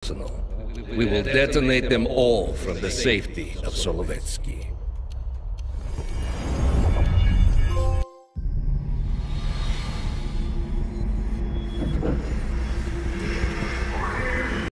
arsenal. We will detonate them all from the safety of Solovetsky.